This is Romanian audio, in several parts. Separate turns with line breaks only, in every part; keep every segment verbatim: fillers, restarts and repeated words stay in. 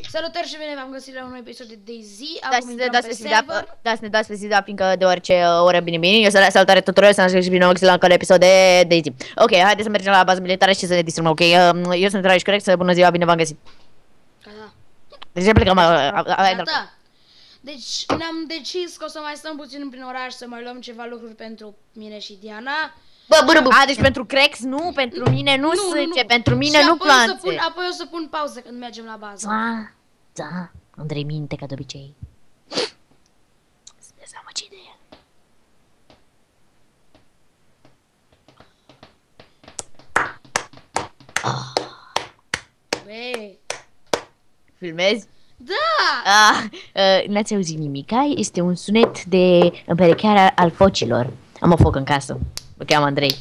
Salutări și bine v-am găsit la un nou episod de DayZ.
Da, să ne dați pe Zida, da, să ne dați pe Zida, fiindcă deoarece uh, oră bine bine. Eu să la salutare tuturor, să ne ascultați și bine v-am găsit la un episod de DayZ. Ok, haideți să mergem la bază militară și să ne distrugăm, ok? Uh, eu sunt Raiș Corect, bună ziua, bine v-am găsit.
Gata.
De ce plecăm?
Gata. Deci ne-am decis că o să mai stăm puțin prin oraș, să mai luăm ceva lucruri pentru mine și Diana.
Bă, bă, bă. A, deci pentru Crex nu, pentru mine nu, nu sânge, pentru mine
și
nu
apoi
planțe.
O să pun, apoi o să pun pauză când mergem la bază.
Da, da, Andrei minte ca de obicei. Să dezamăgi de el.
Băi.
Filmezi?
Da!
Ah, uh, n-ați auzit nimica? Este un sunet de împerecheare al focilor. Am o foc în casă. Mă cheamă Andrei.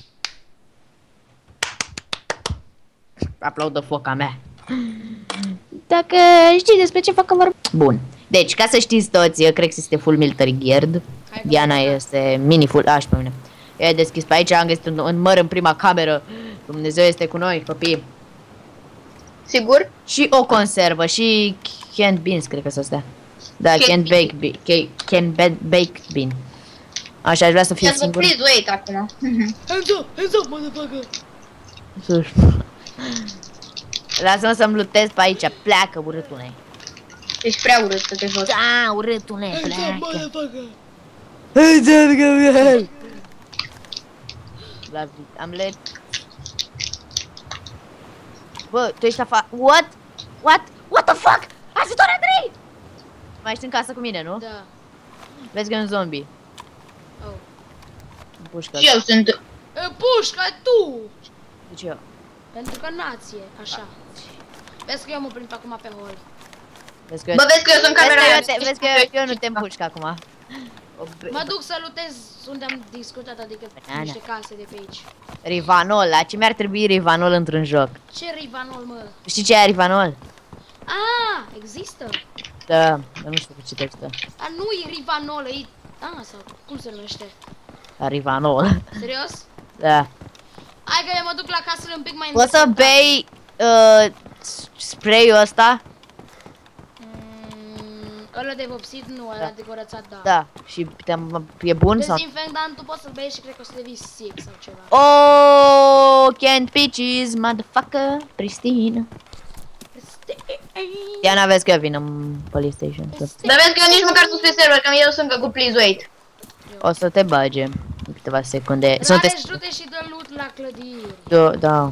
Aplaudă foca mea. Dacă știi despre ce fac vor... Bun. Deci, ca să știți toți, eu cred că este full military geared. Diana este mini full... A, și pe mine. Eu am deschis pe aici, am găsit un, un măr în prima cameră. Dumnezeu este cu noi, copii.
Sigur?
Și o conservă, și canned beans, cred că s-o stea. Da, canned baked bean. Canned baked bean. Așa, aș vrea să fiu singur.
Please wait acum.
Hands up, hands up, motherfucker!
Lasă-mă să-mi lutez pe aici, pleacă, urâtule.
Ești prea urât să te văd.
Da, urâtule,
Hands up,
pleacă.
motherfucker!
Hands up, Gabriel! La am let... Bă, tu ești afa... What? What? What the fuck? Ajutor, Andrei! Mai ești în casă cu mine, nu?
Da.
Vezi că e un zombie.
Oh.
Pușcă.
Și eu sunt...
E, pușca, tu!
De ce eu?
Pentru că nație, așa. Vezi că eu mă prind acum pe hol.
Vezi că
Bă, vezi că eu sunt camera
vezi
aia.
că eu, te, vezi că eu, eu nu te împușc acum.
Mă duc să lutez unde am discutat, adică
Banana.
niște case de pe aici.
Rivanol, la ce mi-ar trebui Rivanol într-un joc?
Ce rivanol, mă?
Știi ce e Rivanol?
Ah, există?
Da, eu nu știu cu ce textă.
A, nu e rivanol, e... Ah, sau cum se numește?
Rivanol.
Serios?
Da.
Hai că eu mă duc la casele un pic mai
Poți să
îndepărtate.
bei uh, spray-ul ăsta?
Mm, ăla de vopsit nu, ăla
Da.
de curățat, da.
Da. Și te-am- e bun sau?
Dezinfectant, tu poți să-l bei și cred că o să devii sick sau ceva.
Oh, canned peaches, motherfucker, pristine. Diana, vezi că eu vin în PlayStation.
Dar vezi că eu nici măcar nu sunt pe server, că eu sunt cu please wait.
O să te bage în câteva secunde. Să nu te...
Rareș, du-te și dă loot la clădiri.
Da, da.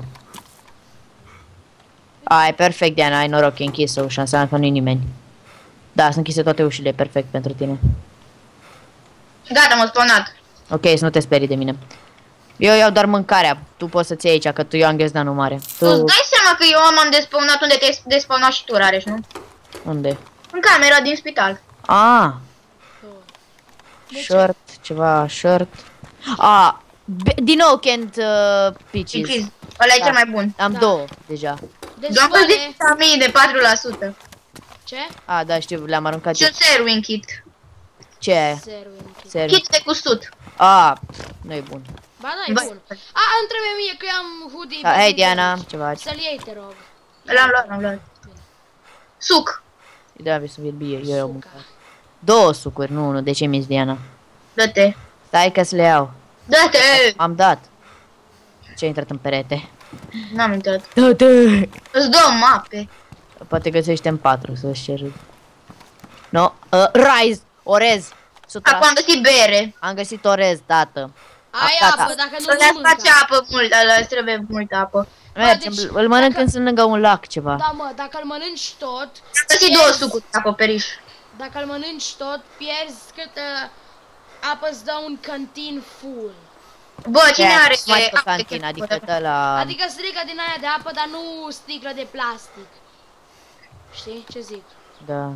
Ai, perfect, Diana, ai noroc, e închisă ușa, înseamnă că nu-i nimeni. Da, sunt închise toate ușile, perfect pentru tine.
Gata, m-am spawnat.
Ok, să nu te sperii de mine. Eu iau doar mâncarea, tu poți să-ți iei aici, că tu eu am gheznanu mare.
Tu îți dai seama că eu m-am despawnat unde te-ai despawnat și tu, Rareș, nu?
Unde?
În camera din spital.
Ah,
De ce?
short, ceva, short. Ah, din nou canned uh, peaches.
Please, ăla e
Da.
cel mai bun.
Am
Da.
două deja.
Deci,
Doar că
bune.
zici a mii de patru la sută.
Ce?
Ah, da, știu, le-am aruncat
Și
eu.
un serwin kit.
Ce e?
Zero închis.
Seriu.
Kit de custut.
Ah, nu e bun.
Ba da, e
Bă.
bun. A, îmi trebuie mie că eu am hoodie.
Ah,
pe
hei,
tine.
Diana, ceva.
Să-l iei, te rog.
L-am luat, l-am luat. Suc.
Da, să vi-l bie, eu iau
Suca.
mâncare. Două sucuri, nu unul, de ce mi-ți Diana?
Dă-te.
Stai că să le iau.
Dă-te.
Am dat. Ce a intrat în perete?
N-am intrat.
Da-te!
Îți dau mape.
Poate găsește în patru, să-și cer. No, uh, Rise! Orez! Sutra.
Acum am găsit bere.
Am găsit orez, tată.
Ai
gata.
apă, dacă nu,
Să
nu
le
mânca.
face apă mult, ăla îți trebuie multă apă.
Mergem,
deci,
îl mănânc
dacă-
când sunt lângă un lac ceva.
Da, mă, dacă îl mănânci tot,
Am găsit două sucuri pe acoperiș.
dacă îl mănânci tot, pierzi câtă apă îți dă un cantin full.
Bă, cine
Ce?
are
Mai pe
apă de
cantin, adică
chestie?
tă la...
Adică strică din aia de apă, dar nu sticlă de plastic. Știi ce zic?
Da.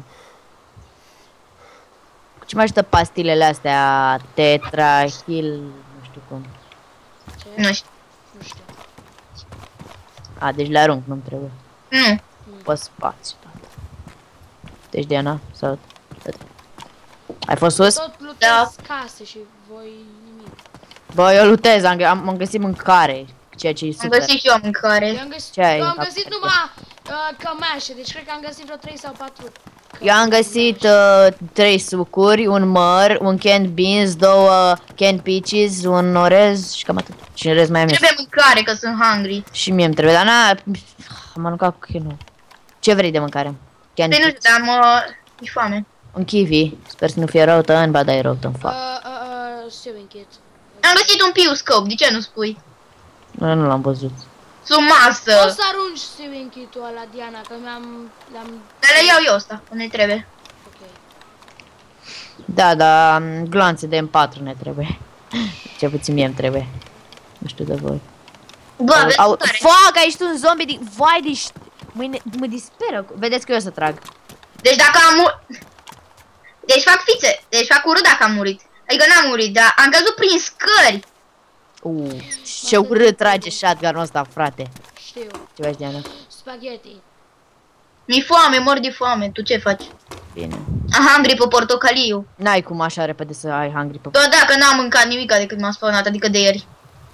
Ce mai ajută pastilele astea? Tetrahil... Nu știu cum.
Ce?
Nu știu.
Nu știu.
A, deci le arunc, nu-mi trebuie.
Nu.
Pe spațiu, tată. Deci, Diana, sau... Ai fost sus?
Tot lutez
Da.
case și voi nimic.
Bă, eu lutez, am, am, am găsit mâncare, ceea ce e
Am
super.
găsit și eu mâncare.
Eu am găsit,
Ce ai
eu am
în
găsit
capete?
numai Uh, cămașe, deci cred că am găsit vreo trei sau patru.
Eu am găsit uh, trei sucuri, un măr, un canned beans, două canned peaches, un orez și cam atât. Și în rest mai am eu.
Trebuie mâncare, că sunt hungry.
Și mie îmi trebuie, dar n-a... Am mâncat cu chinul. Ce vrei de mâncare? Canned
Păi nu știu, dar mă... e foame.
un kiwi. Sper să nu fie rău tăîn, ba da e rău tăîn, fac.
Uh, uh, uh, Stewing kit.
Am găsit un piu-scope, de ce nu spui?
Nu, nu l-am văzut.
Sunt
O
masă.
să arunci stewing kit-ul ăla, Diana, că mi-am... L-am...
Dar le iau eu ăsta, nu ne trebuie.
Ok.
Da, dar gloanțe de M patru ne trebuie. Ce puțin mie îmi trebuie. Nu știu de voi.
Bă, aveți
Au,
mâncare.
fac, aici tu un zombie din... Vai, deci... Mâine, mă disperă. Vedeți că eu o să trag.
Deci dacă am murit... Deci fac fițe. Deci fac urât dacă am murit. Adică n-am murit, dar am căzut prin scări.
Uh, ce urât trage shotgun-ul ăsta, frate.
Știu.
Ce faci, Diana?
Spaghetti.
Mi-e foame, mor de foame. Tu ce faci?
Bine.
Am hungry pe portocaliu.
N-ai cum așa repede să ai hungry pe...
Tot dacă n-am mâncat nimica de când m-am spawnat, adică de ieri.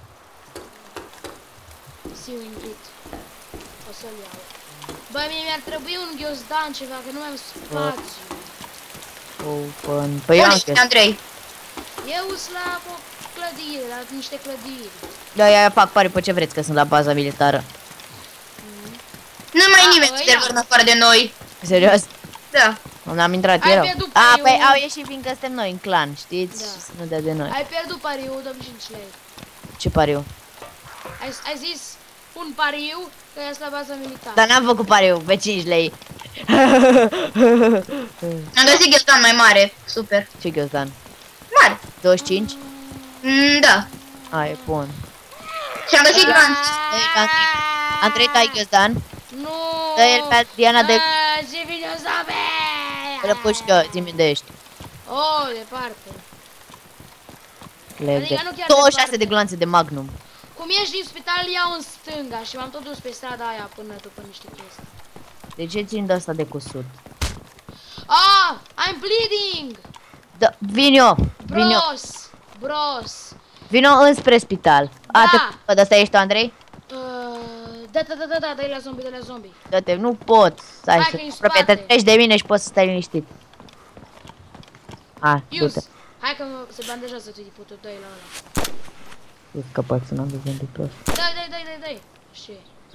Stewing kit. O să-l iau. Bă, mie mi-ar trebui un ghiozdan ceva, că nu mai am spațiu.
Open. Păi eu
Unde
am
ești,
chestia.
Andrei?
Eu sunt la o clădire, la niște clădiri.
Da, ia, ia, fac pare pe ce vreți, că sunt la baza militară.
Nu mai e
Ah,
nimeni
bă,
pe
ia.
server în afară de noi.
Serios?
Da.
Nu am intrat,
Ai
erau.
pierdut
A,
pariul.
păi au ieșit fiindcă suntem noi în clan, știți?
Da.
Și să nu dea de noi.
Ai pierdut pariul, dăm cinci lei.
Ce pariu?
Ai, ai zis un pariu că ești la baza militară.
Dar n-am făcut pariu, pe cinci lei.
Am găsit ghiozdan mai mare. Super.
Ce ghiozdan?
Mare.
douăzeci și cinci?
Mm, da.
A, e bun.
Și am găsit lanț.
Andrei, ai ghiozdan?
Nu!
Dă el pe Diana de...
Ah, ce vine o zombie!
Îl pușcă, zi-mi de ești.
Oh, departe.
Leg de...
Adică nu chiar
douăzeci și șase
departe.
de gloanțe de Magnum.
Cum ieși din spital, iau în stânga și m-am tot dus pe strada aia până după niște chestii.
De ce țin de asta de cusut?
Ah! I'm bleeding!
Da, vin eu, vin eu.
Bros! Bros!
Vino înspre spital. A,
Da.
te... Bă, de asta ești tu, Andrei?
Uh, da, da, da, da, da, dă-i la zombie, dă-i la zombie.
Dă-te, nu pot. Stai,
Hai
să
că-i în
apropie, te
spate.
treci de mine și poți să stai liniștit. A, du-te.
Use! Hai că se bandejează tiputul, dă-i la ăla.
Eu scăpat să n-am văzut de prost.
Dai, dai, dai, dai, dai. Și...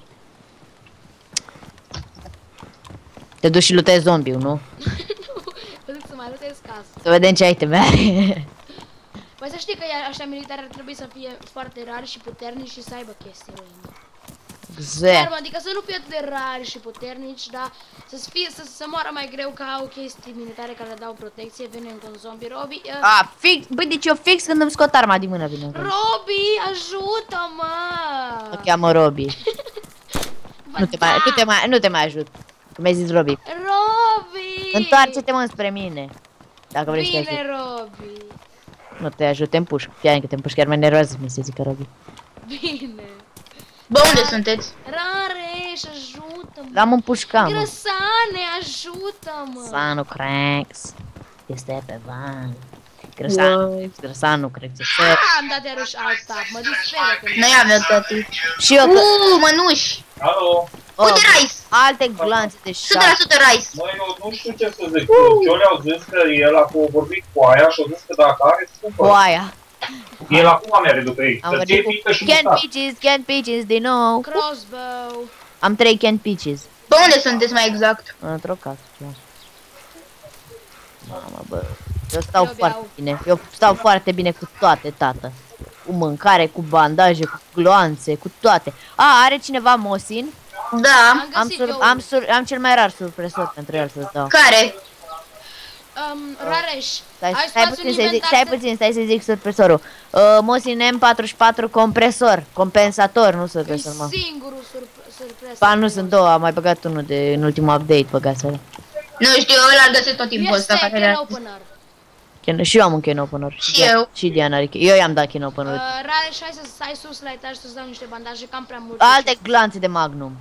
Te duci și lutezi zombiul, nu?
Mă duc să mai lutez casă.
Să vedem ce iteme are.
Păi să știi că ăștia militari ar trebui să fie foarte rari și puternici și să aibă chestii răi.
Exact.
Adică să nu fie atât de rari și puternici, dar să fie să, să moară mai greu, că au chestii militare care le dau protecție. Vine încă un zombie. Robi, uh,
A, fix, băi, deci eu fix când îmi scot arma din mână vine.
Robi, ajută-mă!
Mă cheamă Robi.
Bă,
Nu te
da!
mai, nu te mai, nu te mai ajut. Că mi-ai zis Robi.
Robi!
Întoarce-te mă spre mine. Dacă vrei să te ajut.
Bine, Robi!
Nu te ajut, te împușc. Fii că te împușc, chiar mai nervoasă mi se zică Robi.
Bine!
Bă, unde sunteți?
Rareș, ajută-mă!
L-am împușcat, mă.
Grăsane, ajută-mă!
Sanu Cranks este pe van. Grăsanu, Grăsanu Cranks este.
Ah, am dat iarăși alt tap, mă disperă când...
Noi avem tati.
Și eu că...
Uuu, mănuși.
Alo,
Oh,
Uite rice.
alte glanțe de
o sută la
șap.
sută rice.
măi, eu nu știu ce să zic. Eu le-au zis că el a vorbit cu aia și au zis că dacă are, scumpă.
Oaia.
El acum merge după ei.
Am
Să
vorbit
fie
cu
fică și
Canned
muscat.
Peaches, Canned Peaches din nou.
Crossbow.
Am trei Canned Peaches.
Bă, unde sunteți mai exact?
Într-o casă. Mamă, bă. Eu stau
Eu
foarte
beau.
bine. Eu stau foarte bine cu toate, tată. Cu mâncare, cu bandaje, cu gloanțe, cu toate. A, are cineva Mosin?
Da.
Am
Am,
găsit
sur
eu.
am, sur am cel mai rar surpresor pentru el să-ți dau.
Care?
Um, Rareș,
Stai,
ai
stai
spațiu în
puțin, să zic,
inventar
stai
să-
puțin, stai să zic surpresorul. Uh, Mosin M patruzeci și patru compresor, compensator, nu
E
surpresor, mă.
singurul surp- surpresor.
Ba, nu sunt două, am mai băgat unul de în ultimul update, băgaseră.
Nu știu, eu îl găsesc tot timpul
Este
ăsta. care
can
era-
opener.
Can- Și eu am un can opener.
Și
Dia-
eu.
Și Diana are. Eu i-am dat can
Uh,
opener.
Rareș, hai să stai sus la etaj să-ți dau niște bandaje, că am prea multe.
Alte glanțe de Magnum.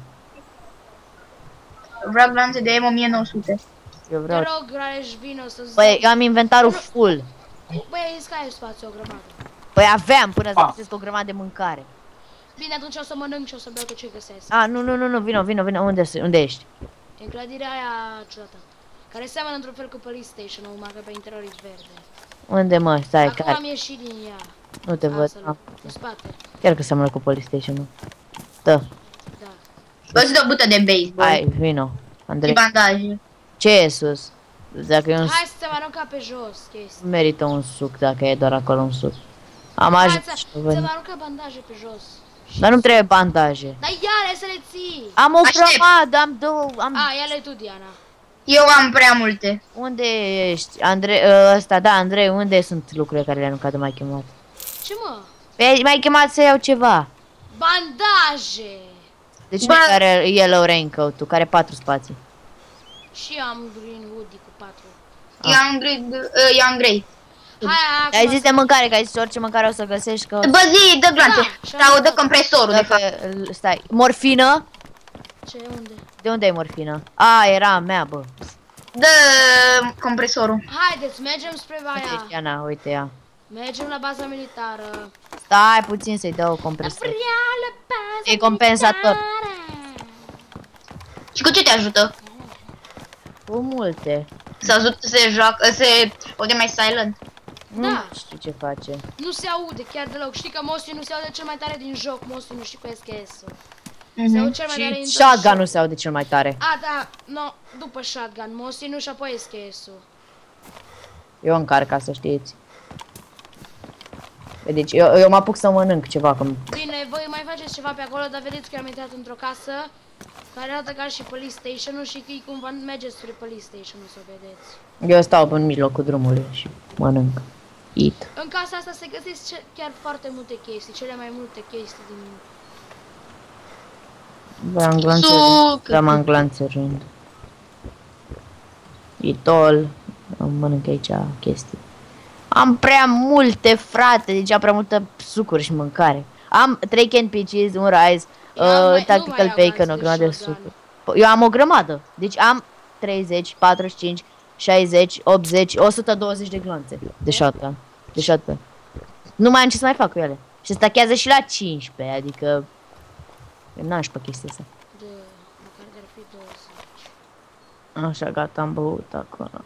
Vreau glanțe de M o mie nouă sute.
Eu
Te
vreau.
rog, Rareș, vino să-ți
Păi,
dau.
eu am inventarul full.
Băi, ai zis că ai spațiu o grămadă.
Păi aveam până să găsesc o grămadă de mâncare.
Bine, atunci o să mănânc și o să beau tot ce găsesc.
A, nu, nu, nu, nu, vino, vino, vino, unde, unde ești?
E clădirea aia ciudată. Care seamănă într-un fel cu Police Station-ul, numai că pe interior e verde.
Unde, mă, stai,
Acum
care?
am ieșit din ea.
Nu te văd.
Asta,
Ah,
în spate.
chiar că seamănă cu Police Station-ul. Da,
Da.
Vă dă o bută de baseball.
hai, vino,
Și
Andrei.
bandaje.
Ce e sus? Dacă e un
Hai să te arunca pe jos, chestii.
merită un suc dacă e doar acolo un suc. Am
Hai
ajuns
să,
și
să
veni.
vă arunca bandaje pe jos.
Dar nu trebuie bandaje.
Dar iară să le ții!
Am o
Aștept.
grămadă, am două, am...
A, ia-le tu, Diana.
Eu am prea multe.
Unde ești? Andrei, ăsta, da, Andrei, unde sunt lucrurile care le-ai aruncat de m-ai chemat?
Ce mă?
Pe m-ai chemat să iau ceva.
Bandaje!
Deci
Bă.
nu care Yellow Raincoat-ul, care are patru spații.
Și eu am green hoodie cu patru.
Eu am grey. uh, Eu am grey.
Hai, hai,
Ai
acum
zis de mâncare, că ai zis orice mâncare o să găsești că...
Bă, zi, dă glanțe.
Da,
Sau dă compresorul, de fapt.
Dacă, stai, morfină?
Ce, unde?
De unde ai morfină? A, era a mea, bă.
Dă compresorul.
Haideți, mergem spre
Uite,
Baia.
Iana, uite ea.
Mergem la baza militară.
Stai puțin să-i dau o
La
compresor.
preală baza
E compensator.
militară.
Și cu ce te ajută?
Cu multe.
Să ajută să se joacă, se aude mai silent.
Nu
Da.
știu ce face.
Nu se aude chiar deloc. Știi că Mosi nu se aude cel mai tare din joc. Mosi nu știu cu S K S-ul. Se aude cel mai tare din
Și
tot
shotgun
joc.
nu se aude cel mai tare.
A, da, no, după shotgun. Mosi nu și apoi S K S-ul.
Eu încarc, ca să știți. Deci eu, eu mă apuc să mănânc ceva, că
Bine, voi mai faceți ceva pe acolo, dar vedeți că am intrat într-o casă care arată ca și Police Station-ul și că cumva mergeți spre Police Station-ul să o vedeți.
eu stau în mijlocul drumului și mănânc. Eat.
În casa asta se găsesc ce- chiar foarte multe chestii, cele mai multe chestii din...
Am glanțe,
Suc.
da, m-am glanțe rând. Itol. Am mănânc aici chestii. Am prea multe, frate, deci am prea multă sucuri și mâncare. Am trei canned peaches, un rice,
Eu am mai-
uh,
nu
tactical
mai iau
bacon, o
glanțe
grămadă de
shotgun.
sucuri. Po- Eu am o grămadă. Deci am treizeci, patruzeci și cinci, șaizeci, optzeci, o sută douăzeci de glanțe de shotgun. De shotgun. Nu mai am ce să mai fac cu ele. Și stachează și la cincisprezece, adică... E nașpa chestia asta.
de... măcar de ar fi douăzeci.
Așa, gata, am băut acolo.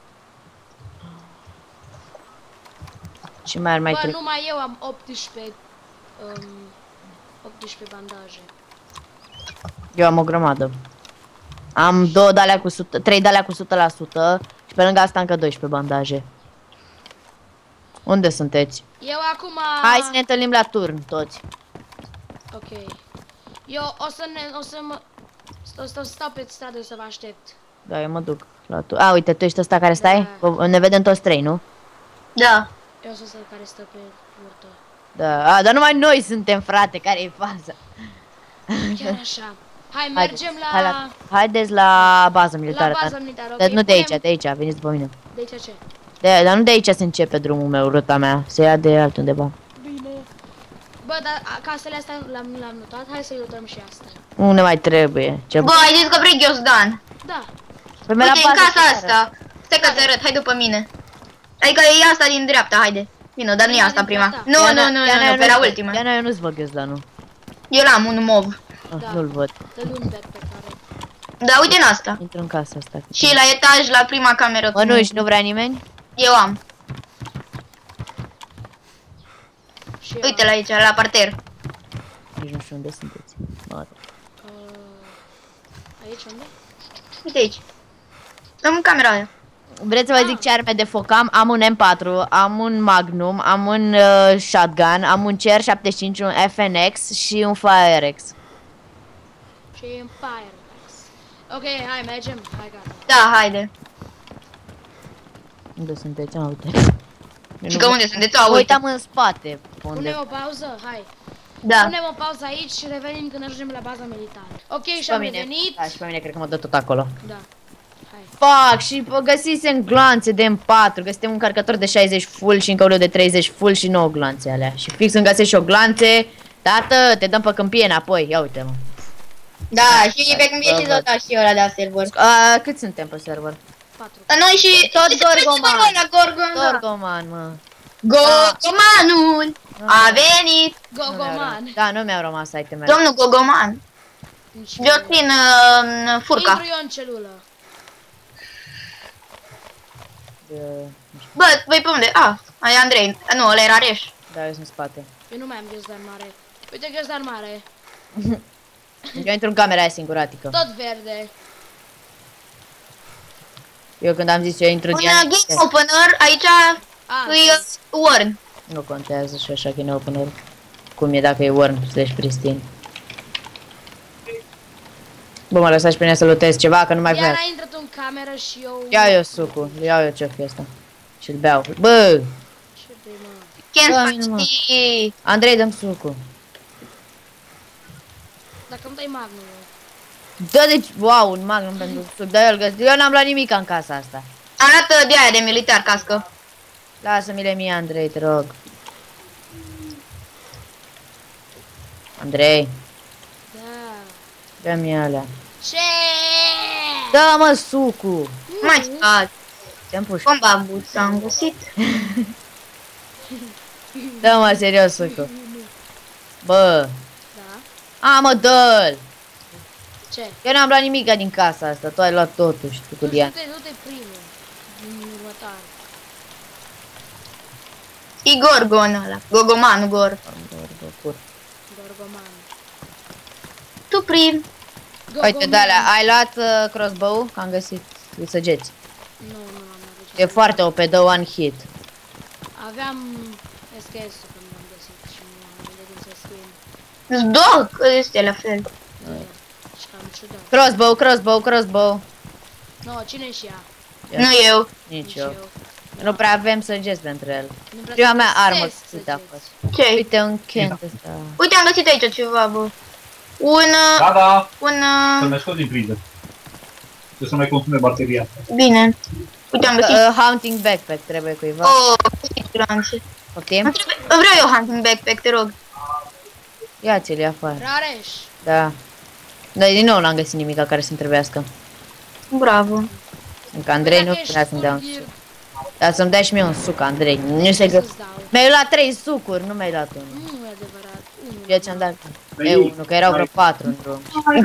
Și mai ar mai
Bă,
trebuie.
numai eu am optsprezece... Um, optsprezece bandaje.
Eu am o grămadă. Am două de-alea cu sută, trei de-alea cu o sută la sută și pe lângă asta încă doisprezece bandaje. Unde sunteți?
Eu acum...
Hai să ne întâlnim la turn, toți.
Ok. Eu o să ne... o să mă... O să stau pe stradă să vă aștept.
Da, eu mă duc la turn. A, uite, tu ești ăsta care stai?
Da.
Ne vedem toți trei, nu?
Da.
Eu o să stau care stă pe burtă.
Da, a, dar numai noi suntem, frate, care e faza?
Chiar așa. Hai,
Haideți,
mergem la...
hai la, haideți la bază militară.
La bază
dar-
militară, ok.
Dar nu de aici,
Punem-
de aici, veniți după mine.
De aici ce?
De, dar nu de aici se începe drumul meu, ruta mea. Se ia de altundeva.
Bine. Bă, dar a- casele astea le-am le-am notat. Hai să-i notăm și astea.
Nu ne mai trebuie. Ce...
Bă, ai zis că vrei ghiozdan.
Da.
Păi merg la
Uite, în
bază
casa
militară.
asta. Stai că te arăt, hai după mine. Adică e asta din dreapta, haide. Vino, dar nu e
Prima
asta
din
prima.
dreapta.
Nu,
Diana,
nu, nu,
Diana,
nu,
eu
nu, pe la
nu-ți văd.
ultima.
Diana, eu nu-ți văd ghiozdanul.
Eu l-am un mov.
Ah,
Da.
nu-l văd.
Dă-l un backpack care...
Da, uite în asta.
Intru în casa asta.
Și la etaj, la prima cameră. cu-
Mănuși, nu vrea nimeni?
Eu am.
Și eu
Uite la aici, la parter.
Nici nu știu unde sunteți. Mă,
Uh, aici unde?
Uite aici. În camera aia.
vreți să vă zic ce arme de foc am? Am un M patru, am un Magnum, am un uh, Shotgun, am un C R șaptezeci și cinci, un F N X și un Firex.
Și Empire. Ok, hai, mergem. Hai, gata.
Da, haide.
Unde sunteți? Ah, uite. Eu
Și
nu
că
văd.
unde sunteți?
Mă
A, uite.
uitam în spate. Unde?
Punem o pauză? Hai.
Da.
Punem o pauză aici și revenim când ajungem la baza militară. Ok, și
pe
am
mine.
revenit.
Da, și pe mine cred că mă dă tot acolo.
Da. Hai.
Fuck, și pă, găsisem glanțe de M patru, găsisem un încărcător de șaizeci full și încă unul de treizeci full și nouă glanțe alea. Și fix când găsești și o glanțe, tată, te dăm pe câmpie înapoi, ia uite mă.
Da, și pe când e și tot și ăla de la server.
A, cât suntem pe server?
Patru.
Noi și...
Tot
și-
Gorgoman.
și- La Gorgon, da.
Gorgoman, mă.
Gogomanul a venit.
Gogoman.
Da, nu mi-au rămas itemele.
Domnul Gogoman.
Nici
Eu țin uh, furca.
Intru eu în celulă.
De-
Bă, voi pe unde? Ah, ai Andrei. Nu, ăla era Reș.
Da, eu sunt în spate.
Eu nu mai am ghiozdan mare. Uite ghiozdan mare.
Eu intru în camera aia singuratică.
Tot verde.
Eu când am zis eu intru
Un
Diana,
uh, game opener, aici
Ah,
îi uh, Warn.
nu contează și așa că ne opener. Cum e dacă e Worm slash Pristine. Bă, mă lăsați pe mine să lutez ceva, că nu mai
Diana
vreau.
a intrat în cameră și eu...
Ia eu sucul, iau eu ce-o fi asta. Și-l beau. Bă!
Ce primă?
Can't
Bă, nu, mă.
fight.
Andrei, dăm sucul.
Dacă îmi dai magnul.
Da, deci, wow, un magnum pentru suc. Da, el găsit. Eu n-am luat nimic în casa asta.
Am luat uh, de aia de militar cască.
Lasă-mi-le mie, Andrei, te rog. Andrei,
Da.
dă-mi alea.
Ce?
Dă-mă sucul!
Mai stați.
Te-am pușcă.
Bomba buță am găsit.
Dă-mă, serios, sucul. Bă!
Da.
A, mă, dă-l!
Ce?
Eu n-am luat nimic din casa asta, tu ai luat totul și tu cu
Nu
Diana.
te, nu te primul. Din următoare.
E Gorgon ăla. Gogoman, Gor.
Gorgoman.
Tu prim.
Uite, de-alea, ai luat uh, crossbow? Că am găsit cu săgeți.
Nu, nu am avut.
E foarte O P, dă one hit.
Aveam S K S-ul când l-am găsit și nu am gândit să scriem.
Sunt două, că este la fel.
Și cam ciudat.
Crossbow, crossbow, crossbow.
No, cine și ea?
Nu eu.
Nici eu. Nu prea avem săgeți pentru el.
Nu prea
Prima
să
mea armă
găsesc
găsită a
săgeți.
fost.
Ce?
Uite un Kent ăsta.
Uite, am găsit aici ceva, bă. Un... uh,
Da, da,
Un...
să
uh,
mai scot din priză. Trebuie să mai consume bateria asta.
Bine. Uite, am găsit...
Uh, hunting backpack trebuie cuiva.
Oh, siguranță.
Poftim?
Îmi trebuie- Vreau eu hunting backpack, te rog.
Ia-ți-l afară.
Rareș.
Da. Dar din nou n-am găsit nimic care să-mi trebuiască.
Bravo.
Încă Andrei
Dacă
nu
ești
vrea să-mi dea un
full
suc.
gear,
Dar să-mi dai și mie un suc, Andrei. Nu se gă...
să-ți dau.
Mi-ai luat trei sucuri, nu mi-ai luat unul.
Nu e adevărat. Unul.
Eu ți-am dat eu unul, că erau vreo patru în drum.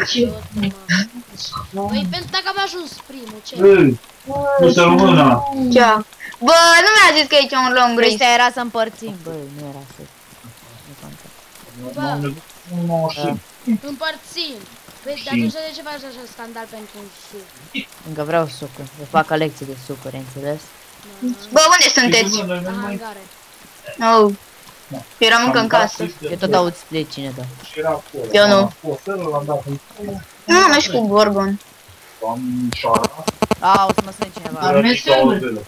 Păi, pentru dacă am ajuns primul, ce?
Ei, pusă româna.
Ce? Bă, nu mi-a zis că aici e un long race.
Ăsta era să împărțim, bă, nu era să... Nu contează.
Bă, împărțim. Păi, dar atunci de ce faci așa scandal pentru un suc?
Încă vreau sucuri. Eu fac colecție de sucuri, înțeles?
Bă, unde sunteți?
La hangare.
Oh. Eram încă în casă.
Eu tot aud split cine dă.
Eu nu.
L-am dat în
Nu, nu știu cu Gorgon.
domnișoara.
A, o să mă sune cineva.
Dorme singur.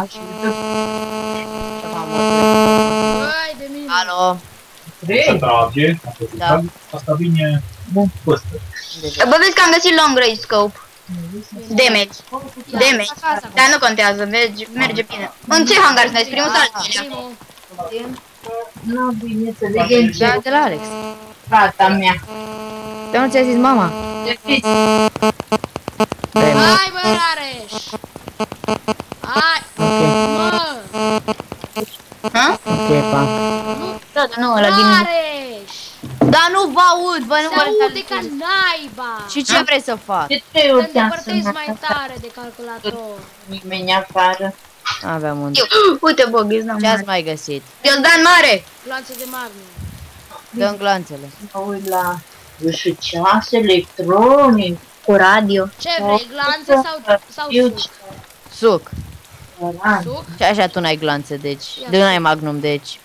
Ceva mult.
Băi, de mine.
Alo?
Se trage.
Da.
Asta vine bun păstă.
Bă, vezi că am găsit long range scope. Damage. Damage. Dar nu contează, merge, merge bine. În ce hangar sunteți? Primul sau al doilea?
Primul.
Nu, bine să vedem ce
Da, de la Alex.
fata mea.
Te nu ți-a zis mama?
Hai, bă, Rareș. Hai,
Ok,
mă.
Ha?
ok, pa.
Da, dar nu, ăla din...
Rareș.
Dar nu vă aud, bă, nu
Se
vă
aude ca naiba.
Și ce vrei să fac?
De trei
Te
ori te-am
îndepărtezi
sunat.
mai tare de calculator.
Nimeni afară.
Aveam un...
Eu. Uite, bă, ghiozdan
Ce ați
mare.
mai găsit?
Ghiozdan mare!
Glanțe de magnum.
Dă-mi glanțele.
Mă uit la și ceas electronic.
Cu radio.
Ce vrei, glanțe sau, sau
Eu
suc?
Suc.
ce
Suc?
Și așa tu n-ai glanțe, deci...
Ia.
De n-ai magnum, deci...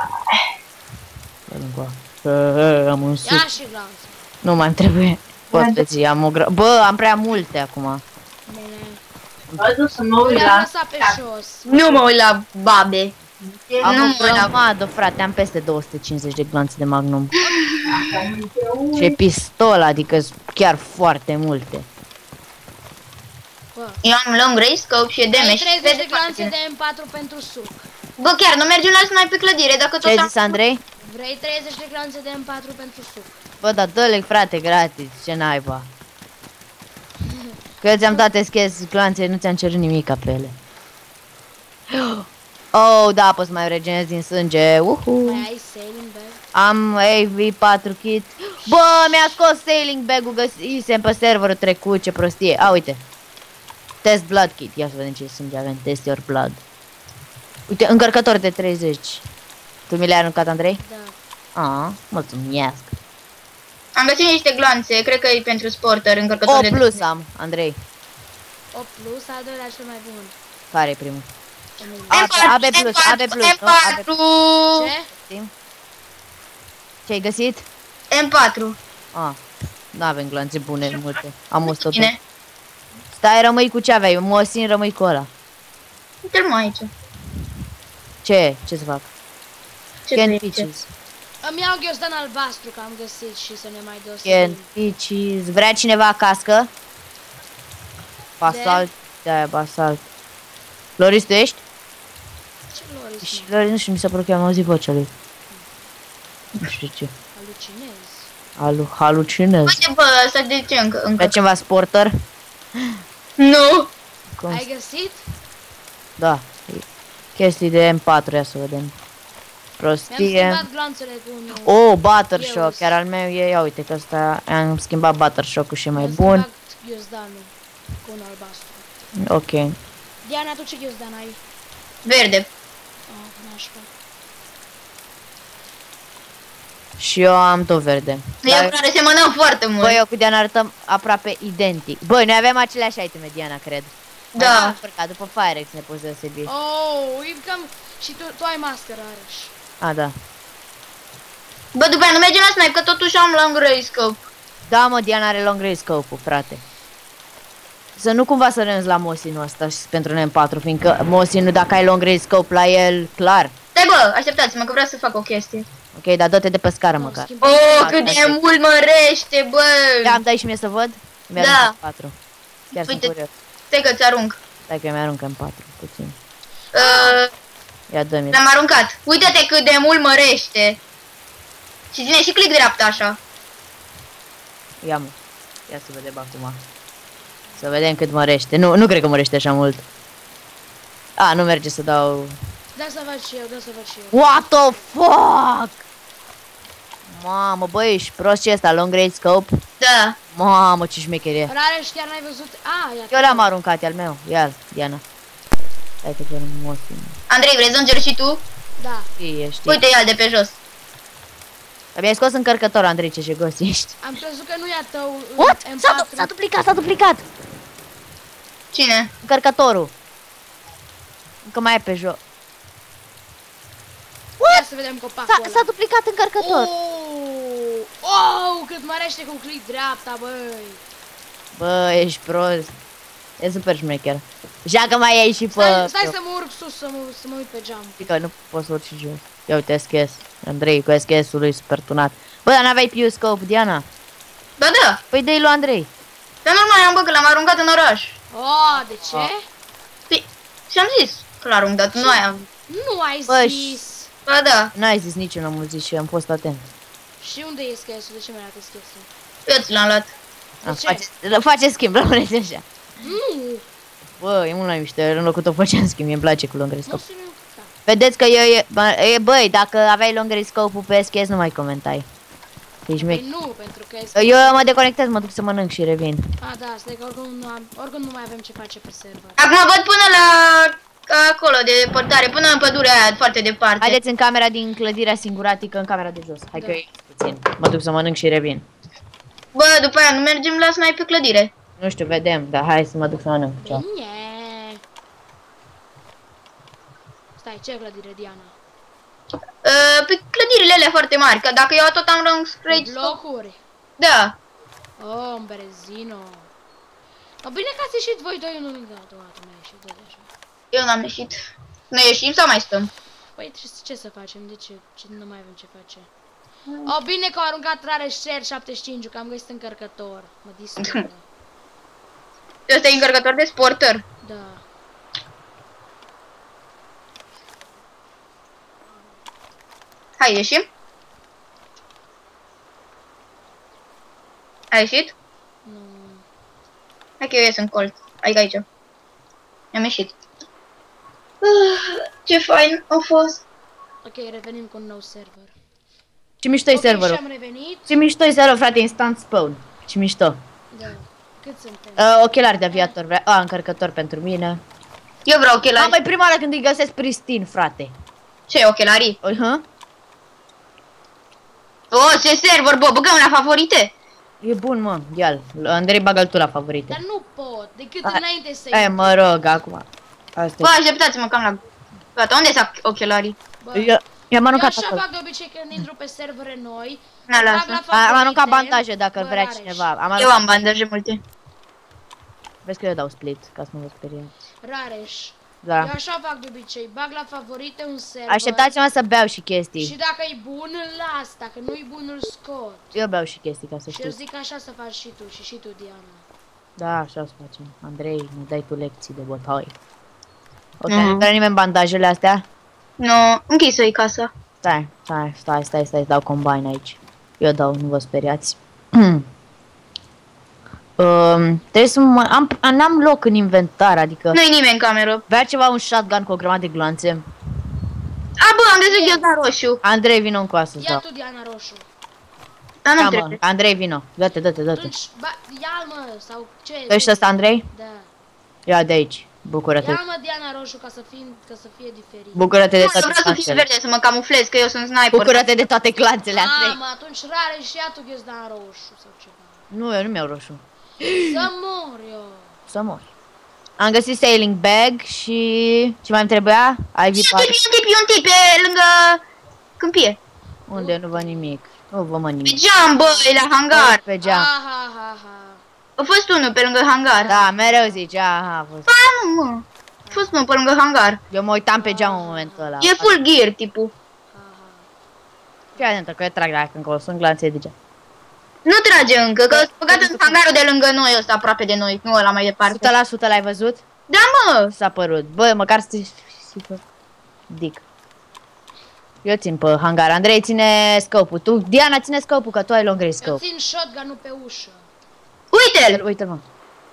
Dă-l încoa. Bă, am un suc.
Ia și glanțe.
Nu mai trebuie. Pot să ții, am o gra... Bă, am prea multe acum.
Bine.
Vă duc să mă uit
Le-am
la...
lăsat pe jos.
Nu mă uit la babe.
Am
Nu
o
mă uit la...
grămadă, frate, am peste două sute cincizeci de glanțe de magnum. Și e pistol, adică sunt chiar foarte multe.
Bă.
Eu am long range scope și e
Ai
damage.
treizeci
Vede
de
foarte
glanțe
bine.
de M patru pentru suc.
Bă, chiar, nu mergem la snipe pe clădire, dacă
Ce ai
tot
zis, Andrei?
Vrei treizeci de glanțe de M patru pentru suc.
Bă, dar dă-le, frate, gratis, ce naiba. Că eu ți-am dat eschez glanțe, nu ți-am cerut nimic pe ele. Oh, da, poți să mai regenerezi din sânge. Uhu.
Mai ai sailing bag?
Am A V patru kit. Bă, mi-a scos sailing bag-ul, găsisem pe serverul trecut, ce prostie. A, uite. Test blood kit. Ia să vedem ce sânge avem. Test your blood. Uite, încărcător de treizeci. Tu mi le-ai aruncat, Andrei?
Da.
Ah, mulțumesc.
Am găsit niște gloanțe, cred că e pentru sporter, încărcător
O
de...
plus am, Andrei.
O plus, al doilea cel mai bun.
Care e primul?
M patru,
A B plus, A B plus,
M
nu? A B
patru,
Ce?
Știm? Ce ai găsit?
M patru.
Ah, nu avem glanțe bune multe. Am o totul.
Bine,
Stai, rămâi cu ce aveai? Mosin, rămâi cu ăla.
uite-l mai aici.
Ce? Ce să fac?
Ce
Can
trebuie?
Peaches.
Îmi iau ghiozdan albastru, că am găsit și să ne mai dă să
Can
vin.
Peaches. Vrea cineva cască? Basalt. De-aia, basalt. Loris, tu ești?
Ce Loris,
Și
mă?
Loris, nu știu, mi s-a părut că am auzit vocea lui. Nu știu ce.
Alucinez.
Păi,
Alu halucinez.
Uite, bă, ăsta de ce încă? încă?
Vrea ceva sporter?
Nu!
Cum?
Ai găsit?
Da. Chestii de M patru, ia să vedem.
Mi-am
Prostie.
schimbat glanțele cu unul.
Oh, Butter
Eu
Shock, chiar al meu e, ia uite că ăsta, am schimbat Butter Shock-ul și e mai
Mi-am
bun.
schimbat ghiozdanul cu un albastru.
Ok.
Diana, tu ce ghiozdan ai?
Verde.
Oh, nașpa.
Și eu am tot verde.
Eu
Dar,
care semănăm foarte mult.
băi, eu cu Diana arătăm aproape identic. Băi, noi avem aceleași iteme, Diana, cred.
Da.
Am fărcat, după Firex ne poți deosebi.
Oh, e cam... Și tu, tu ai mască, Rareș.
A, da.
Bă, după aia nu mergem la snipe, că totuși am long range scope.
Da, mă, Diana are long range scope-ul, frate. Să nu cumva să renunți la Mosinul ăsta și pentru M patru, fiindcă Mosinul, dacă ai long range scope la el, clar.
Stai, bă, așteptați-mă că vreau să fac o chestie.
Ok, dar dă-te de pe scară măcar.
Schimb-
Oh,
Da,
cât
da,
de
da.
mult mărește, bă!
Da, îmi dai și mie să văd? Mi-a
Da.
aruncat patru. Chiar sunt
Uite.
curios.
Stai că ți arunc.
Stai că mi-arunc în patru, puțin.
Uh,
Ia dă-mi.
L-am aruncat. Uite-te cât de mult mărește. Și ține și click dreapta așa.
Ia mă. Ia să vedem acum. Să vedem cât mărește. Nu, nu cred că mărește așa mult. A, nu merge să dau...
Da să fac și eu, da să fac și eu.
What the fuck? Mamă, băi, ești prost ce ăsta, long range scope?
Da.
Mamă, ce șmecherie.
Rareș, chiar n-ai văzut? A, ia.
Eu l-am aruncat, e al meu. Ia-l, Diana. Hai că chiar nu mă simt.
Andrei, vrei să încerci și tu?
Da.
Știi, știi.
Uite, ia de pe jos.
Mi-ai scos încărcător, Andrei, ce jegos ești.
Am crezut că nu e a tău în
What?
M
S-a,
patru.
du- s-a duplicat, s-a duplicat.
Cine?
Încărcătorul. Încă mai e pe jos.
Ia să vedem copacul
S-a,
ăla.
s-a duplicat încărcător.
Oh, oh, cât mărește cu click dreapta, băi.
Bă, ești prost. E super șmecher. Joacă mai ai și pe...
Stai, stai să mă urc sus, să mă, să mă uit pe geam.
Știi că nu poți să urci și jos. Ia uite S K S. Andrei cu S K S-ul lui super tunat. Bă, dar n-aveai P U scope, Diana?
Ba da.
Păi dă-i lui Andrei.
Dar nu mai am, bă, că l-am aruncat în oraș.
Oh, de ce?
Ah.
Păi, și-am zis că l-am aruncat, nu ai am.
Nu ai
Bă,
zis.
Ba da.
N-ai zis niciun, am zis și am fost atent.
Și unde e schesul? De ce mi-a dat schesul?
Eu ți l-am luat.
A,
ce?
face, face schimb, rămâneți așa.
Nu,
Bă, e mult mai mișto, în locul tău făceam schimb, mie îmi place cu long range
nu
scope.
sunt eu ca.
Vedeți că eu, e, bă, e, băi, dacă aveai long range scope-ul pe S K S, nu mai comentai. Ești mic.
Păi nu, pentru că e
Eu mă deconectez, mă duc să mănânc și revin.
A, da, stai că oricum nu, am, oricum nu mai avem ce face pe server.
Acum văd până la acolo de depărtare, până în pădurea aia foarte departe.
Haideți în camera din clădirea singuratică, în camera de jos. Hai
Da.
că eu puțin. Mă duc să mănânc și revin.
Bă, după aia nu mergem la snipe pe clădire.
Nu știu, vedem, dar hai să mă duc să mănânc. Ceau.
Bine. Stai, ce clădire, Diana?
Uh, pe clădirile alea foarte mari, că dacă eu tot am long range scope.
Blocuri.
Da.
Oh, în Berezino. Mă, bine că ați ieșit voi doi, nu mi gata, toată mai ieșit de deja.
Eu n-am ieșit. Noi ieșim sau mai stăm?
Păi ce, ce să facem? De ce? Ce nu mai avem ce face? Oh, bine că au aruncat rare share șaptezeci și cinci, că am găsit încărcător. Mă distrugă.
Ăsta e încărcător de sporter.
Da.
Hai, ieșim? Ai ieșit?
Nu.
Hai că eu ies în colț. Adică aici. Am ieșit. Uh, ce fain a fost.
Ok, revenim cu un nou server.
Ce mișto-i
Ok,
serverul.
și am revenit.
Ce mișto-i serverul, frate, instant spawn. Ce mișto.
Da. Cât suntem?
Uh, ochelari de aviator, vrea. A, încărcător pentru mine.
Eu vreau ochelari.
Am mai prima oară când îi găsesc pristin, frate.
Ce, ochelarii?
Uh -huh.
Oh, ce server, bă, băgăm la favorite.
E bun, mă, ia-l. Andrei, bagă-l tu la favorite.
Dar nu pot, decât
A-
înainte să
E, mă rog, acum. Asta
Bă, așteptați-mă cam la... Gata, unde sunt ochelarii?
Bă,
e. Eu- I-am
eu
aruncat
așa
acolo.
fac de obicei când intru pe servere noi.
Na,
trag
lasă.
la
A-
favorite.
Am aruncat bandaje dacă
Bă,
vrea
Rareș.
cineva. Am
Eu
aruncat...
am bandaje multe.
Vezi că eu dau split, ca să nu vă speriați.
Rareș.
Da.
Eu așa fac de obicei, bag la favorite un server.
Așteptați-mă să beau și chestii.
Și dacă e bun, îl las, dacă nu e bun, îl scot.
Eu beau și chestii, ca să
Și eu
știți.
zic așa să faci și tu, și și tu, Diana.
Da, așa o să facem. Andrei, ne dai tu lecții de bătaie. Ok,
Mhm.
nu vrea nimeni bandajele astea?
Nu, închis-o-i casa.
Stai, stai, stai, stai, stai, dau combine aici. Eu dau, nu vă speriați. um, trebuie să mă... Am, n-am loc în inventar, adică...
Nu-i nimeni în cameră.
Vrea ceva un shotgun cu o grămadă de gloanțe?
A, bă, am găsit ghiozdan roșu.
Andrei, vino în coasă,
Ia
da.
tu, Diana, roșu.
Dar
Da,
nu
mă,
trebuie.
Andrei, vino. Dă-te, dă-te, dă-te.
Atunci, ba, ia-l, mă, sau ce?
Ești ăsta, Andrei?
Da.
Ia de aici. Bucură-te.
Ia, mă, Diana, roșu, ca să, fie, ca să fie diferit.
Bucură-te de
Nu, eu
toate
vreau să fiu
clanțele.
verde, să mă camuflez, că eu sunt sniper.
Bucură-te de toate clanțele, Andrei.
Ah, mă, atunci rare și ia tu ghiozdan roșu sau ceva.
Nu, eu nu mi-au roșu.
Să mor eu.
Să mor. Am găsit sailing bag și... Ce mai îmi trebuia? I V
E un
patru.
tip, e un tip, e un tip, pe lângă câmpie.
Unde? Nu văd nimic. Nu văd mă
Pe
nimic.
geam, bă, e la hangar.
Pe geam.
Ha, ha, ha, ha.
A fost unul pe lângă hangar.
Da, mereu zici, aha, a fost.
Ba, nu, mă. A fost unul pe lângă hangar.
Eu mă uitam pe geam în momentul ăla.
E full gear, tipul.
Ha, ha.
Fii atentă că eu trag dacă încolo, sunt glanțe de geam.
Nu trage încă, că s-a băgat în hangarul de lângă noi, ăsta aproape de noi, nu ăla mai
o
departe.
sută la sută l-ai văzut?
Da, mă!
S-a părut. Bă, măcar să te... Dic. Eu țin pe hangar. Andrei ține scopul. Tu, Diana, ține scopul, că tu ai long range
Eu
scope.
țin shotgun-ul pe ușă.
Uite-l!
Uite-l, mă.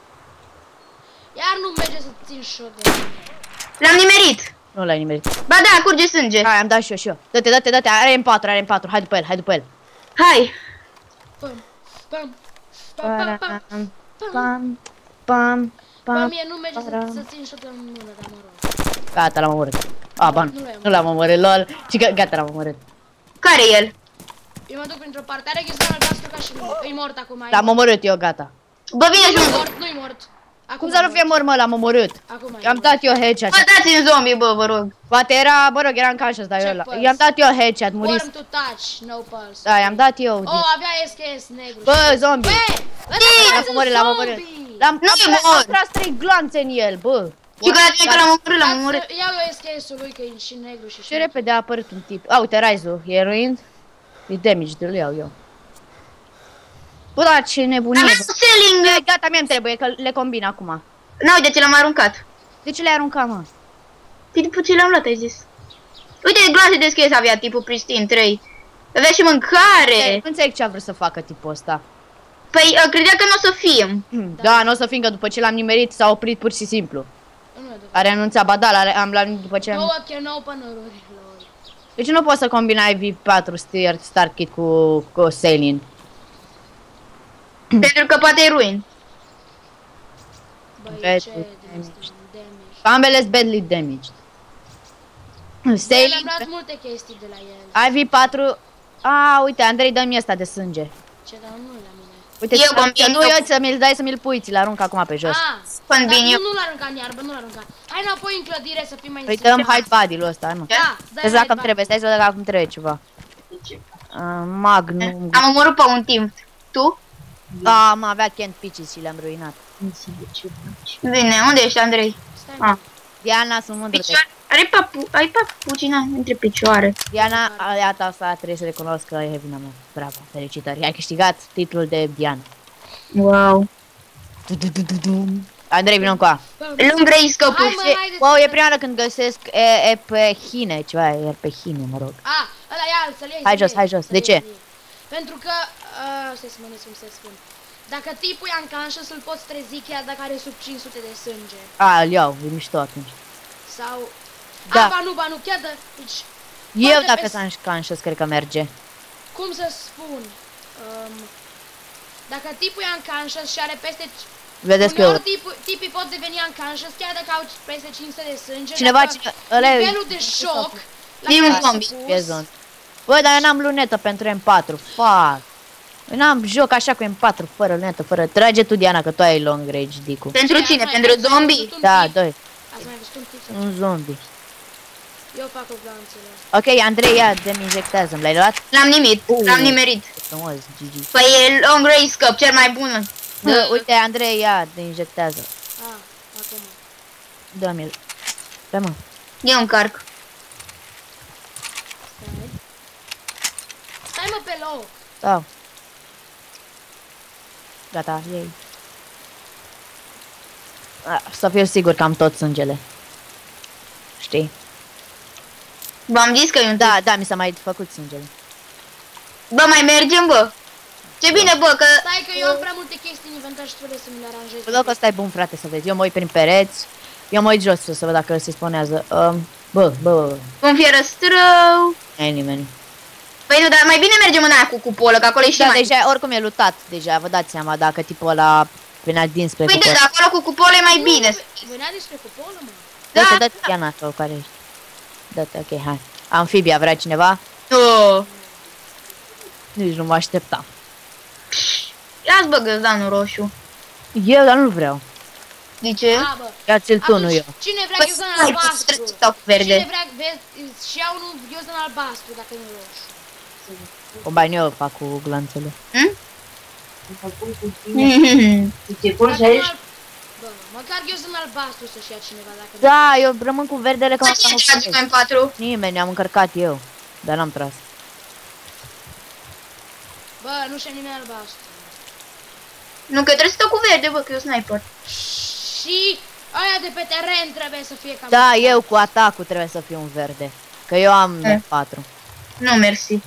Iar nu merge să țin shotgun.
L-am nimerit!
Nu l-ai nimerit.
Ba da, curge sânge.
Hai, am dat și eu și eu. Dă-te, dă-te, dă-te. Are M patru, are M patru. Hai după el, hai după el.
Hai!
Pam, pam, pam, pam, pam.
Pam, pam, pam,
Bă,
pam.
mie nu merge să,
pam.
să țin shotgun în mână, dar mă rog.
Gata, l-am omorât. A, ban.
Nu l-ai omorât.
Nu l-am omorât, lol. Și că, gata, l-am omorât.
Care e el?
Eu mă duc printr-o parte, are ghizdan albastru ca și mine. E mort acum, e
L-am
mort.
omorât eu, gata.
Bă, vine și
Nu-i
un...
mort, nu-i mort. Acum
Cum să
e
nu fie
mort.
mor, mă, l-am omorât.
Acum e
I-am
mort.
dat eu headshot.
Bă, dați-mi zombie, bă, vă rog.
Poate era, mă rog, era în cașă, dar eu
Ce
la...
păs?
I-am dat eu headshot, muris.
Form to touch, no pulse.
Da, i-am dat eu.
Oh, avea S K S negru.
Bă, zombie.
Bă,
L-am omorât, l-am omorât. L-am
Nu e
am-
mor.
am tras trei gloanțe în el, bă.
Și că la tine că l-am omorât, l-am omorât.
Iau eu S K S-ul lui că e și negru și
Și repede a apărut un tip. A, uite, Rise-ul, e ruined. E damage, de-l iau eu. Bă, da, ce nebunie,
Avem
bă.
un selling.
E, Gata, mie-mi trebuie, că le combin acum.
Na, uite ce l-am aruncat.
De ce le-ai aruncat, mă?
Păi după ce l-am luat, ai zis. Uite, glase deschise avea tipul Pristine trei. Avea și mâncare.
Nu înțeleg ce a vrut să facă tipul ăsta.
Păi, uh, credea că nu o să fim.
Da, nu o să fim, că după ce l-am nimerit s-a oprit pur și simplu.
Nu e adevărat.
A renunțat, ba da, l-a- am luat după ce am...
Două can opener-uri, lol.
Deci nu poți să combina I V patru Start, start Kit cu, cu Saline.
Pentru că poate e ruin.
Băi,
Bad
ce
damage.
de este un damage.
Ambele sunt badly damaged.
Băi,
Saline,
mi-am luat multe chestii de la el.
I V patru... A, uite, Andrei, dă-mi ăsta de sânge.
Ce, dar nu la mine.
Uite,
Eu
să-
combin,
să nu
eu-
eu să mi-l dai să mi-l pui, ți-l arunc acum pe jos.
Ah,
Când
dar
vin
nu,
eu.
nu l-arunca în iarbă, nu l-arunca. Hai înapoi în clădire să fim mai
Păi
înțelepți.
dăm hide body-ul ăsta, hai mă.
Da, dai
Vezi
hai,
dacă îmi trebuie, stai să văd dacă îmi trebuie ceva. Uh, Magnum.
Am omorât pe un timp. Tu?
Da, mă, avea Kent Pitches și le-am ruinat.
Bine, unde ești, Andrei?
Stai,
Ah.
Diana, sunt mândră de...
Picioare. Are papu, ai papucina între picioare.
Diana, a, iată asta, trebuie să recunosc că e vina mea. Bravo, felicitări. Ai câștigat titlul de Diana.
Wow.
Du-du-du-du-dum. Andrei, vină încoa.
Lung Grey Scope.
Hai, mă, haideți.
Wow, e prima oară când găsesc e, e pe hine, ceva, e pe hine, mă rog.
Ah, ăla ia, să-l iei,
Hai
să-l
jos,
iei,
hai jos.
să-l
De
iei,
ce?
să-l iei. Pentru că, uh, stai să mă gândesc cum să spun. Dacă tipul e unconscious, îl poți trezi chiar dacă are sub cinci sute de sânge.
A, îl iau, e mișto atunci.
Sau,
Da.
A, ba nu, ba nu, chiar de... Deci,
Eu
foarte
dacă
pe-
sunt unconscious, cred că merge.
cum să spun? Um, dacă tipul e unconscious și are peste...
Vedeți că
Uneori
eu...
tipul, tipii pot deveni unconscious chiar dacă au peste cinci sute de sânge.
Cineva,
dacă
cine... ăla e-
nivelul de șoc la
E
care
un
a
zombie.
supus-
E zon. Bă, dar eu n-am lunetă pentru M patru. Fuck. Eu n-am joc așa cu M patru, fără lunetă, fără... Trage tu, Diana, că tu ai long range, Dicu.
Pentru
Ce,
cine?
ați mai-
Pentru
ați mai
zombie?
văzut un
Da,
tip?
doi.
Ați mai văzut un tip?
Un zombie.
Eu fac cu glanțele.
Ok, Andrei, ia, demi injectează-mi. L-ai luat?
L-am nimit,
Uh.
l-am nimerit.
Frumos, G G.
Păi e long range scope, cel mai bun.
Bă, uite, Andrei, ia, te injectează.
Ah, acum.
Dă-mi-l. Da, mă.
E un carc.
Stai. Stai mă pe loc.
Da. Gata, ei. A, să fiu sigur că am tot sângele. Știi?
V-am zis că e un tip.
Da, da, mi s-a mai făcut sângele.
Bă, mai mergem, bă. Ce bine, bă, că...
Stai că eu am prea multe chestii în inventar și trebuie să mi le aranjez.
Pe locul ăsta e bun, frate, să vezi. Eu mă uit prin pereți. Eu mă uit jos să văd dacă se spawnează. Um, bă, bă,
Un fierăstrău.
nu e nimeni.
Păi nu, dar mai bine mergem în aia cu cupolă, că acolo e și
Da,
mai...
deja, oricum e lutat, deja, vă dați seama dacă tipul ăla venea dinspre
Păi da,
cupol.
dar acolo cu cupolă e mai bine.
Venea despre cupolă, mă.
Da,
Dă-te, dă-te, Diana, sau care ești? Dă-te, ok, hai. Amfibia, vrea cineva?
Oh.
Nici nu mă așteptam.
Ia-ți bă găzdanul roșu.
Eu, dar nu vreau.
De ce?
A, bă.
Ia-ți-l tu, nu
Atunci,
eu.
cine vrea
Păi
ghiozdan
stai,
albastru?
trebuie să stau cu
Cine
verde.
vrea, vezi, și iau unul ghiozdan albastru, dacă nu roșu.
O bani eu fac cu glanțele.
Hm?
Am făcut cu tine. Și te pun și
Dacă nu
aici.
al... Bă, măcar ghiozdan albastru să-și ia cineva, dacă
Da, eu rămân cu verdele că
Bă,
mă
cine
am
trage cu M patru?
Nimeni, am încărcat eu. Dar n-am tras.
Bă, nu știu nimeni albastru.
Nu, că trebuie să stau cu verde, bă, că eu sniper.
Și aia de pe teren trebuie să fie cam...
Da, eu cu atacul trebuie să fiu un verde. Că eu am
Eh.
M patru.
Nu, mersi.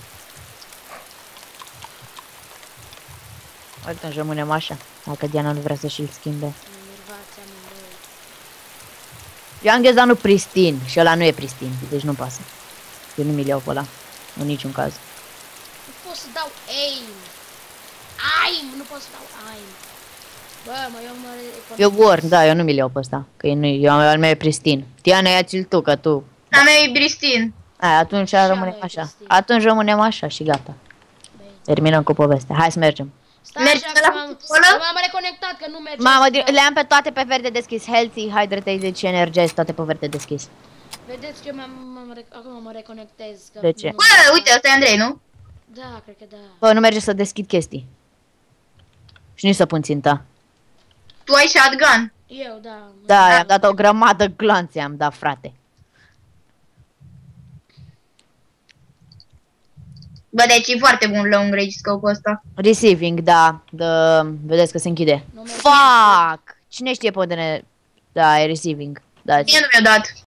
Uite, rămânem așa. Dacă Diana nu vrea să și-l schimbe.
Enervați amândoi.
Eu am ghezdanul pristin și ăla nu e pristin, deci nu pasă. Eu nu mi-l iau pe ăla. În niciun caz.
Nu pot să dau aim. Aim, nu pot să dau aim. Bă, mă, eu mă...
Eu warn, da, eu nu mi-l iau pe ăsta. Că e nu, eu al meu e pristin. Diana, ia-ți-l tu, că tu...
A mea e Bristin.
Aia, atunci
Și a
rămânem
mea e
așa.
pristin.
Atunci rămânem așa și gata.
Bine.
Terminăm cu povestea. Hai să mergem.
Stai
Mergi
așa
de
că
la
m-am-
cupolă?
m-am reconectat, că nu merge.
Mamă,
asta.
le-am pe toate pe verde deschis. Healthy, Hydrated și Energize, toate pe verde deschis.
Vedeți că eu m-am, m-am rec- acum mă reconectez. Că
De ce?
nu-
Bă, uite, ăsta e Andrei, nu?
Da, cred că da.
Bă, nu merge să deschid chestii. Și nici să pun ținta.
Tu ai shotgun.
Eu, da.
Da, i-am dat o grămadă glanțe, am dat, frate.
Bă, deci e foarte bun long range scope-ul ăsta.
Receiving, da. Dă, vedeți că se închide.
Nu merge.
Fuck! Cine știe pe unde ne... Da, e receiving. Da,
Mie nu mi-a dat.